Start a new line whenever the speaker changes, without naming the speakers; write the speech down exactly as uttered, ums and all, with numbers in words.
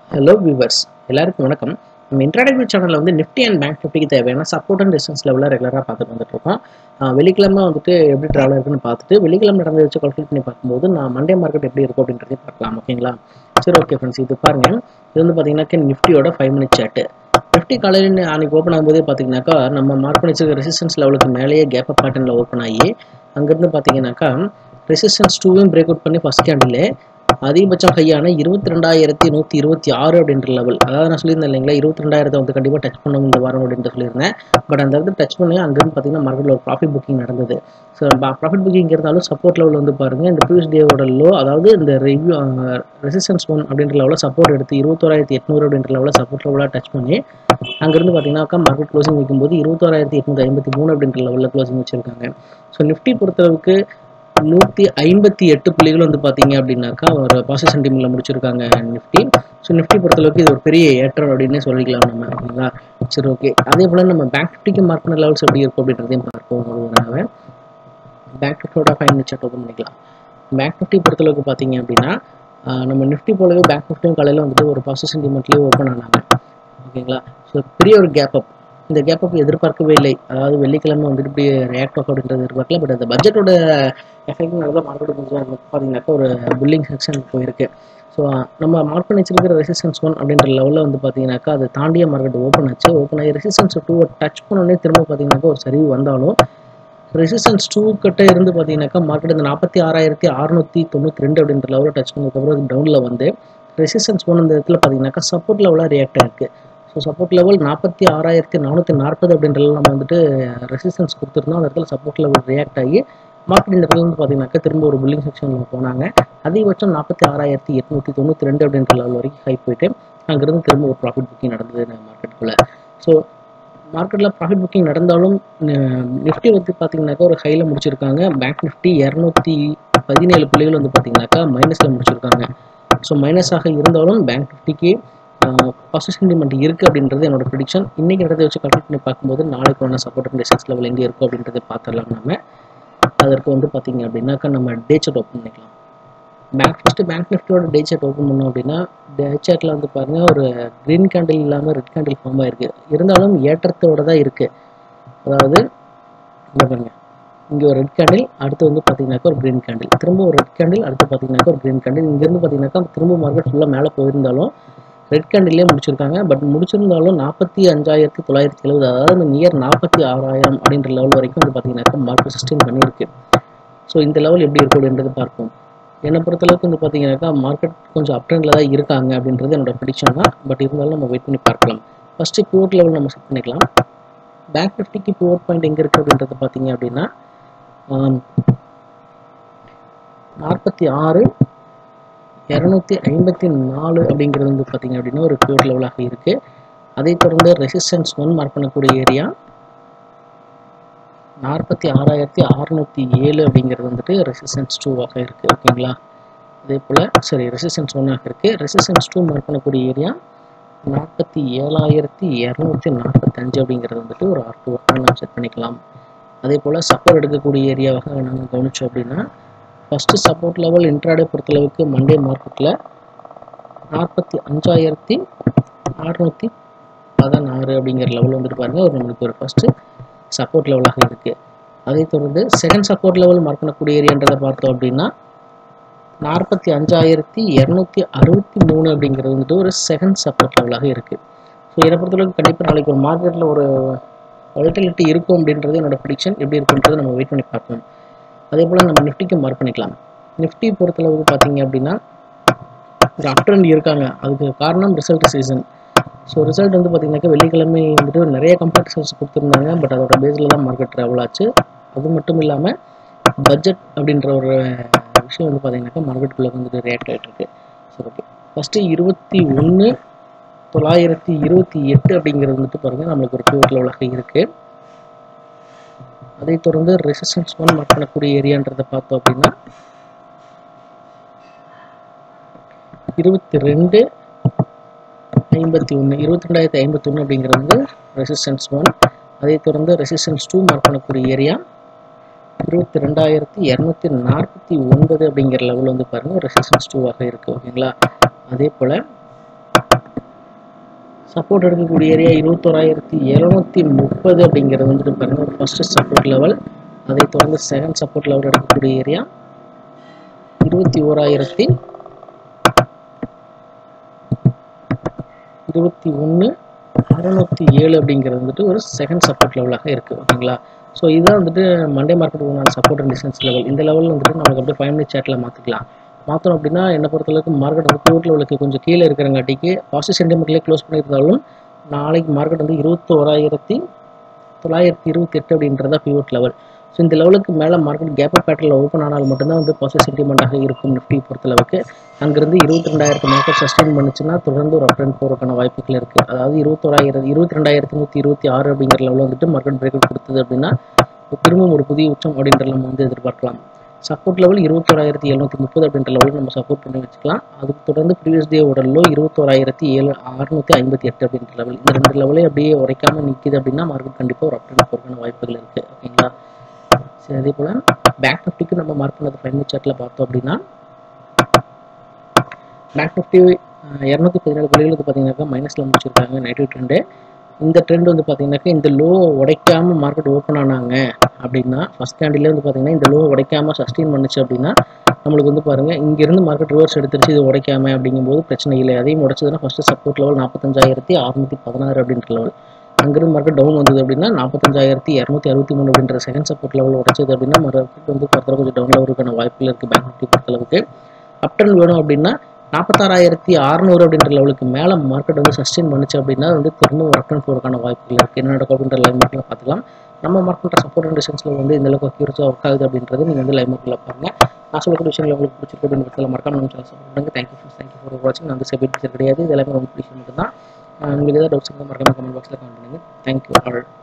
Hello viewers, எல்லாருக்கும் வணக்கம். நம்ம இன்ட்ராடே சேனலில் வந்து நிஃப்டி அண்ட் பேங்க் நிஃப்டிக்கு தேவையான சப்போர்ட் அண்ட் ரெசிஸ்டன்ஸ் லெவலில் ரெகுலராக பார்த்துட்டு வந்துட்டு இருக்கோம். வெள்ளிக்கிழமை வந்துட்டு எப்படி ட்ராவல் இருக்குன்னு பார்த்துட்டு வெள்ளிக்கிழமை நடந்து வச்சு கால்குலேட் பண்ணி பார்க்கும்போது நான் மண்டே மார்க்கெட் எப்படி இருக்கும் அப்படின்றதையும் பார்க்கலாம். ஓகேங்களா? சரி, ஓகே ஃப்ரெண்ட்ஸ், இது பாருங்க. இது வந்து பார்த்தீங்கன்னாக்கா நிஃப்டியோட ஃபைவ் மினிட் சார்ட்டு. நிஃப்டி காலையில் அன்னைக்கு ஓப்பன் ஆகும்போதே பார்த்தீங்கன்னாக்கா நம்ம மார்க் பண்ணி வச்சிருக்க ரெசிஸ்டன்ஸ் லெவலுக்கு மேலேயே கேப் அப் பேட்டர்னில் ஓப்பன் ஆகி அங்கேருந்து பார்த்தீங்கன்னாக்கா ரெசிஸ்டன்ஸ் டூவையும் பிரேக் அவுட் பண்ணி ஃபஸ்ட் கேண்டில் அதிகபட்சம் கையான இருபத்தி ரெண்டாயிரத்தி நூற்றி இருபத்தி ஆறு அப்படின்ற லெவல். அதாவது நான் சொல்லியிருந்தேன் இல்லைங்களா, இருபத்தி ரெண்டாயிரத்தை வந்து கண்டிப்பாக டச் பண்ணும் இந்த வாரம் அப்படின்ட்டு சொல்லியிருந்தேன். பட் அந்த இடத்துல டச் பண்ணி அங்கேருந்து பார்த்தீங்கன்னா மார்க்கெட்டில் ஒரு ப்ராஃபிட் புக்கிங் நடந்தது. ஸோ ப்ராஃபிட் புக்கிங் இருந்தாலும் சப்போர்ட் லெவல் வந்து பாருங்கள், இந்த ப்ரீவியஸ் டேவோட லோ, அதாவது இந்த ரிவ்யூ ரெசிஸ்டன்ஸ் ஒன் அப்படின்ற லெவலில் சப்போர்ட் எடுத்து இருபத்தோராயிரத்தி எட்நூறு அப்படின்ற லெவலில் சப்போர்ட் லெவலாக டச் பண்ணி அங்கேருந்து பார்த்தீங்கன்னாக்கா மார்க்கெட் க்ளோசிங் வைக்கும்போது இருபத்தோராயிரத்தி எட்நூற்றி ஐம்பத்தி மூணு அப்படின்ற லெவலில் க்ளோசிங் வச்சிருக்காங்க. ஸோ நிஃப்டி பொறுத்தளவுக்கு நூற்றி ஐம்பத்தி எட்டு புள்ளிகள் வந்து பார்த்தீங்க அப்படின்னாக்கா ஒரு பாசிட்டிவ் சென்டிமெண்ட்ல முடிச்சிருக்காங்க நிஃப்டி. ஸோ நிஃப்டி பொறுத்தளவுக்கு இது ஒரு பெரிய ஏற்றம் அப்படின்னு சொல்லிக்கலாம் நம்ம. ஓகேங்களா? சரி, ஓகே. அதே போல் நம்ம பேங்க் நிஃப்டிக்கு மார்க் பண்ண லெவல்ஸ் எப்படி இருக்கும் அப்படின்றதையும் பார்ப்போம். ஒருவராக பேங்க் நிஃப்டியோட ஃபைவ் மினிட் சார்ட் ஓப்பன் பண்ணிக்கலாம். பேங்க் நிஃப்டி பொறுத்தளவுக்கு பார்த்தீங்க அப்படின்னா நம்ம நிஃப்டி போலவே பேங்க் நிஃப்டியும் காலையில் வந்துட்டு ஒரு பாசிட்டிவ் சென்டிமெண்ட்லேயே ஓப்பன் ஆனாங்க. ஓகேங்களா? ஸோ பெரிய ஒரு கேப் அப், இந்த கேப் அப் எதிர்பார்க்கவே இல்லை. அதாவது வெள்ளிக்கிழமை வந்துட்டு இப்படி ரியாக்ட் ஆகும் அப்படின்றது எதிர்பார்க்கல. பட் அந்த பட்ஜெட்டோட எஃபெக்ட்னால மார்க்கெட் கொஞ்சம் பார்த்தீங்கன்னாக்கா ஒரு புல்லிங் செக்ஷன் போயிருக்கு. ஸோ நம்ம மார்க் பண்ணி வச்சிருக்கிற ரெசிஸ்டன்ஸ் ஒன் அப்படின்ற லெவலில் வந்து பார்த்தீங்கன்னாக்கா அதை தாண்டிய மார்க்கெட் ஓப்பன் ஆச்சு. ஓப்பன் ஆகி ரெசிஸ்டன்ஸ் டூ டச் பண்ணோடனே திரும்ப பார்த்தீங்கன்னாக்கா ஒரு சரிவு வந்தாலும் ரெசிஸ்டன்ஸ் டூ கிட்ட இருந்து பார்த்தீங்கன்னாக்கா மார்க்கெட் இந்த நாற்பத்தி ஆறாயிரத்தி அறுநூத்தி தொண்ணூற்றி ரெண்டு அப்படின்ற லெவலில் டச் பண்ணதுக்கப்புறம் டவுனில் வந்து ரெசிஸ்டன்ஸ் ஒன் இந்த இடத்துல பார்த்தீங்கன்னாக்கா சப்போர்ட் லெவலாக ரியாக்ட் ஆயிருக்கு. ஸோ சப்போர்ட் லெவல் நாற்பத்தி ஆறாயிரத்தி நானூற்றி நாற்பது அப்படின்ற நம்ம வந்துட்டு ரெசிஸ்டன்ஸ் கொடுத்துருந்தோம். அந்த இடத்துல சப்போர்ட் லெவல் ரியாக்ட் ஆகி மார்க்கெட் இந்த இடத்துல வந்து பார்த்தீங்கன்னாக்கா திரும்ப ஒரு புல்லிங் செக்ஷனில் போனாங்க. அதிகபட்சம் நாற்பத்தி ஆறாயிரத்தி எட்நூற்றி தொண்ணூற்றி ரெண்டு அப்படின்ற லெவல் வரைக்கும் ஹை போயிட்டு அங்கேருந்து திரும்ப ஒரு ப்ராஃபிட் புக்கிங் நடந்தது மார்க்கெட்டுக்குள்ளே. ஸோ மார்க்கெட்டில் ப்ராஃபிட் புக்கிங் நடந்தாலும் நிஃப்டி வந்து பார்த்தீங்கன்னாக்கா ஒரு ஹையில் முடிச்சிருக்காங்க. பேங்க் நிஃப்டி இரநூத்தி பதினேழு புள்ளிகள் வந்து பார்த்தீங்கன்னாக்கா மைனஸில் முடிச்சிருக்காங்க. ஸோ மைனஸாக இருந்தாலும் பேங்க் நிஃப்டிக்கு பாசிட்டிவ் சென்டிமெண்ட் இருக்குது அப்படின்றது என்னோட ப்ரெடிக்ஷன். இன்றைக்கி இடத்தை வச்சு கல்குலேட் பண்ணி பார்க்கும்போது நாளைக்கு ஒன்று சப்போர்ட் அண்ட் ரெசிஸ்டன்ஸ் லெவல் எங்கே இருக்கும் அப்படின்றத பார்த்துடலாம். நம்ம அதற்கு வந்து பார்த்தீங்க அப்படின்னாக்கா நம்ம டே சார்ட் ஓப்பன் பண்ணிக்கலாம். பேங்க் ஃபஸ்ட்டு பேங்க் நிஃப்டியோட டே சார்ட் ஓப்பன் பண்ணோம் அப்படின்னா டே சார்ட்டில் வந்து பாருங்கள் ஒரு க்ரீன் கேண்டில் இல்லாமல் ரெட் கேண்டில் ஃபார்ம் ஆகிருக்கு. இருந்தாலும் ஏற்றத்தோடு தான் இருக்குது. அதாவது இங்கே பாருங்கள், இங்கே ஒரு ரெட் கேண்டில், அடுத்து வந்து பார்த்தீங்கன்னாக்கா ஒரு க்ரீன் கேண்டில், திரும்ப ஒரு ரெட் கேண்டில், அடுத்து பார்த்தீங்கன்னாக்கா ஒரு க்ரீன் கேண்டில். இங்கேருந்து பார்த்தீங்கன்னாக்கா திரும்ப மார்க்கெட் ஃபுல்லாக மேலே போயிருந்தாலும் ரெட் கேண்டிலே முடிச்சிருக்காங்க. பட் முடிச்சிருந்தாலும் நாற்பத்தி அஞ்சாயிரத்தி தொள்ளாயிரத்தி எழுபது, அதாவது நியர் நாற்பத்தி ஆறாயிரம் அப்படின்ற லெவல் வரைக்கும் வந்து பார்த்தீங்கன்னாக்கா மார்க்கெட் சஸ்டெயின் பண்ணியிருக்கு. ஸோ இந்த லெவல் எப்படி இருக்கும் அப்படின்றது பார்ப்போம். என்னை பொறுத்தளவுக்கு வந்து பார்த்தீங்கன்னாக்கா மார்க்கெட் கொஞ்சம் அப் ட்ரெண்டில் தான் இருக்காங்க அப்படின்றது என்னோட ப்ரெடிக்ஷன் தான். பட் இருந்தாலும் நம்ம வெயிட் பண்ணி பார்க்கலாம். ஃபஸ்ட்டு பிவோட் லெவல் நம்ம செட் பண்ணிக்கலாம். பேங்க் நிஃப்டிக்கு பிவோட் பாயிண்ட் எங்கே இருக்குது அப்படின்றது பார்த்தீங்க அப்படின்னா நாற்பத்தி ஆறு இரநூத்தி ஐம்பத்தி நாலு அப்படிங்கிறது வந்து பார்த்தீங்க அப்படின்னா ஒரு பிவோட் லெவலாக இருக்குது. அதை தொடர்ந்து ரெசிஸ்டன்ஸ் ஒன் மார்க் பண்ணக்கூடிய ஏரியா நாற்பத்தி ஆறாயிரத்தி அறுநூற்றி ஏழு அப்படிங்கிறது வந்துட்டு ரெசிஸ்டன்ஸ் டூவாக இருக்குது. ஓகேங்களா? அதே போல் சரி ரெசிஸ்டன்ஸ் ஒன்னாக இருக்குது. ரெசிஸ்டன்ஸ் டூ மார்க் பண்ணக்கூடிய ஏரியா நாற்பத்தி ஏழாயிரத்தி இரநூத்தி நாற்பத்தஞ்சு அப்படிங்கிறது வந்துட்டு ஒரு ஆர் டூவாக நம்ம செட் பண்ணிக்கலாம். அதே போல் சப்போர்ட் எடுக்கக்கூடிய ஏரியாவாக நாங்கள் கவனித்தோம் அப்படின்னா ஃபஸ்ட்டு சப்போர்ட் லெவல் இன்ட்ராடே பொறுத்தளவுக்கு மண்டே மார்க்கெட்டில் நாற்பத்தி அஞ்சாயிரத்தி அறுநூற்றி பதினாறு அப்படிங்கிற லெவல் வந்துட்டு பாருங்கள் ஒரு நம்மளுக்கு ஒரு ஃபஸ்ட்டு சப்போர்ட் லெவலாக இருக்குது. அதை தொடர்ந்து செகண்ட் சப்போர்ட் லெவல் மார்க் பண்ணக்கூடிய ஏரியான்றதை பார்த்தோம் அப்படின்னா நாற்பத்தி அஞ்சாயிரத்தி இரநூத்தி அறுபத்தி மூணு அப்படிங்கிறது வந்துட்டு ஒரு செகண்ட் சப்போர்ட் லெவலாக இருக்குது. ஸோ என்னை பொறுத்தளவுக்கு கண்டிப்பாக நாளைக்கு ஒரு மார்க்கெட்டில் ஒரு வாலட்டிலிட்டி இருக்கும் அப்படின்றது என்னோட ப்ரெடிக்ஷன். எப்படி இருக்குன்றதை நம்ம வெயிட் பண்ணி பார்ப்போம். அதே போல் நம்ம நிஃப்டிக்கு மார்க் பண்ணிக்கலாம். நிஃப்டி பொறுத்தளவுக்கு பார்த்தீங்க அப்படின்னா ஒரு அப் ட்ரெண்ட் இருக்காங்க. அதுக்கு காரணம் ரிசல்ட் சீசன். ஸோ ரிசல்ட் வந்து பார்த்தீங்கன்னாக்கா வெள்ளிக்கிழமை வந்துட்டு நிறைய கம்பெடிட்டர்ஸ் கொடுத்துருந்தாங்க. பட் அதோட பேஸில் தான் மார்க்கெட் ட்ராவல் ஆச்சு. அது மட்டும் இல்லாமல் பட்ஜெட் அப்படின்ற ஒரு விஷயம் வந்து பார்த்தீங்கன்னாக்கா மார்க்கெட்டுக்குள்ளே வந்துட்டு ரியாக்ட் ஆகிட்டு இருக்கு. ஸோ ஓகே, ஃபஸ்ட்டு இருபத்தி ஒன்று தொள்ளாயிரத்தி இருபத்தி எட்டு அப்படிங்கிறது வந்துட்டு பாருங்கள் நம்மளுக்கு ஒரு பிவோட் லெவலாக இருக்குது. அதை தொடர்ந்து ரெசிஸ்டன்ஸ் ஒன் மார்க் பண்ணக்கூடிய ஏரியான்றதை பார்த்தோம் அப்படின்னா இருபத்தி ரெண்டு ஐம்பத்தி ஒன்று இருபத்தி ரெண்டாயிரத்தி ஐம்பத்தி ஒன்று அப்படிங்கிறது ரெசிஸ்டன்ஸ் ஒன். அதை தொடர்ந்து ரெசிஸ்டன்ஸ் டூ மார்க் பண்ணக்கூடிய ஏரியா இருபத்தி ரெண்டாயிரத்தி இரநூத்தி நாற்பத்தி ஒன்பது அப்படிங்கிற லெவல் வந்து பாருங்கள் ரெசிஸ்டன்ஸ் டூவாக இருக்குது. ஓகேங்களா? அதே போல் சப்போர்ட் எடுக்கக்கூடிய ஏரியா இருபத்தோராயிரத்தி எழுநூற்றி முப்பது அப்படிங்கிறது வந்துட்டு பாருங்கள் ஃபஸ்ட்டு சப்போர்ட் லெவல். அதை தொடர்ந்து செகண்ட் சப்போர்ட் லெவல் எடுக்கக்கூடிய ஏரியா இருபத்தி ஓராயிரத்தி இருபத்தி ஒன்று அறுநூற்றி ஏழு அப்படிங்கிறது வந்துட்டு ஒரு செகண்ட் சப்போர்ட் லெவலாக இருக்குது. ஓகேங்களா? ஸோ இதுதான் வந்துட்டு மண்டே மார்க்கெட் உண்டான சப்போர்ட் அண்ட் டிஸ்டன்ஸ் லெவல். இந்த லெவலில் வந்துட்டு நமக்கு அப்படியே ஃபைவ் மினிட் சார்ட்டில் மாற்றிக்கலாம். மாற்றணும் அப்படின்னா என்னை பொறுத்தளவுக்கு மார்க்கெட் வந்து பிவோட் லெவலுக்கு கொஞ்சம் கீழே இருக்கிறங்காட்டிக்கு பாசிட்டிவ் சென்டிமெண்ட்லேயே க்ளோஸ் பண்ணியிருந்தாலும் நாளைக்கு மார்க்கெட் வந்து இருபத்தி ஓராயிரத்தி தொள்ளாயிரத்தி இருபத்தி எட்டு அப்படின்றதா பிவோட் லெவல். ஸோ இந்த லெவலுக்கு மேலே மார்க்கெட் கேப் பேட்டர்ல ஓப்பன் ஆனால் மட்டும்தான் வந்து பாசிட்டிவ் சென்டிமெண்ட்டாக இருக்கும் நிஃப்டி பொறுத்தளவுக்கு. அங்கிருந்து இருபத்தி ரெண்டாயிரத்து மார்க்கெட் சஸ்டெயின் பண்ணிச்சுன்னா தொடர்ந்து ஒரு அப் ட்ரெண்ட் போகிறதுக்கான வாய்ப்புகள் இருக்குது. அதாவது இருபத்தோராயிரத்தி இருபத்தி ரெண்டாயிரத்தி நூற்றி இருபத்தி ஆறு அப்படிங்கிற லெவலில் வந்துட்டு மார்க்கெட் பிரேக் அவுட் கொடுத்தது அப்படின்னா திரும்பவும் ஒரு புதிய உச்சம் அப்படின்ற நம்ம வந்து எதிர்பார்க்கலாம். சப்போர்ட் லெவல் இருபத்தோராயிரத்தி எழுநூற்றி முப்பது அப்படின்ற லெவலில் நம்ம சப்போர்ட் பண்ணி வச்சுக்கலாம். அதுக்கு தொடர்ந்து ப்ரீவியஸ் டே உடலோ இருபத்தோராயிரத்தி ஏழு அறுநூற்றி ஐம்பத்தி எட்டு அப்படின்ற லெவல். இந்த ரெண்டு லெவலே அப்படியே உடைக்காமல் நிற்கிது அப்படின்னா மார்க்கெட் கண்டிப்பாக ஒரு அப் ட்ரெண்ட் போகிறதுக்கான வாய்ப்புகள் இருக்குது. ஓகேங்களா? சரி, அதே போல் பேங்க் நிஃப்டிக்கு நம்ம மார்க் பண்ணது ஃபைவ் மினிட் சார்ட்டில் பார்த்தோம் அப்படின்னா பேங்க் நிஃப்டி இரநூத்தி பதினேழு புள்ளிகள் வந்து பார்த்தீங்கன்னாக்கா மைனஸில் முடிச்சிருக்காங்க நெகட்டிவ் ட்ரெண்டு. இந்த ட்ரெண்ட் வந்து பார்த்தீங்கன்னாக்கா இந்த லோ உடைக்காமல் மார்க்கெட் ஓப்பன் ஆனாங்க அப்படின்னா ஃபஸ்ட் கேண்டிலே வந்து பார்த்தீங்கன்னா இந்த லோ உடைக்காமல் சஸ்டெயின் பண்ணுச்சு அப்படின்னா நம்மளுக்கு வந்து பாருங்கள் இங்கேருந்து மார்க்கெட் ரிவர்ஸ் எடுத்துருச்சு இது உடைக்காமல் அப்படிங்கும்போது பிரச்சனை இல்லை. அதையும் உடைச்சதுன்னா ஃபஸ்ட்டு சப்போர்ட் லெவல் நாற்பத்தஞ்சாயிரத்தி அறுநூற்றி பதினாறு அப்படின்ற லெவல். அங்கிருந்து மார்க்கெட் டவுன் வந்தது அப்படின்னா நாற்பத்தஞ்சாயிரத்தி இரநூத்தி அறுபத்தி மூணு அப்படின்ற செகண்ட் சப்போர்ட் லெவல் உடைச்சது அப்படின்னா மார்க்கெட் வந்து ஃபர்தராக கொஞ்சம் டவுன் லெவலுக்கான வாய்ப்புகள் இருக்குது பேங்க் நிஃப்டி பொறுத்தளவுக்கு. அப் ட்ரெண்ட் வேணும் அப்படின்னா நாற்பத்தாறாயிரத்தி அறுநூறு அப்படின்ற லெவலுக்கு மேலே மார்க்கெட் வந்து சஸ்டெயின் பண்ணிச்சு அப்படின்னா வந்து திரும்ப ஒரு அப் ட்ரெண்ட் போகிறதுக்கான வாய்ப்புகள் இருக்குது. என்ன நடக்கும் அப்படின்ற லைவ் மார்க்கெட்டில் பார்த்துக்கலாம். நம்ம மார்க் பண்ணுற சப்போர்ட் அண்ட் டிஸ்டன்ஸில் வந்து இந்த அளவுக்கு அக்யூரஸாக ஒர்க் ஆகுது அப்படின்றது நீங்கள் வந்து லைவ் மார்க்கெட்டில் பாருங்கள். நான் சொல்லக்கூடிய விஷயங்கள் உங்களுக்கு பிடிச்சிருக்கு அப்படின்றதுல மறக்காம நம்ம சேனல் சப்போர்ட் பண்ணுங்கள். தேங்க்யூ தேங்க்யூ ஃபார் வாட்சிங். நான் வந்து செபிட் டீச்சர் கிடையாது. இது எல்லாமே ரொம்ப பிடிச்சி மட்டும் தான். உங்களுக்கு ஏதாவது டவுட்ஸ் இருந்தால் மறக்காம கமெண்ட் பாக்ஸில் கமெண்ட் பண்ணுங்கள். Thank you all.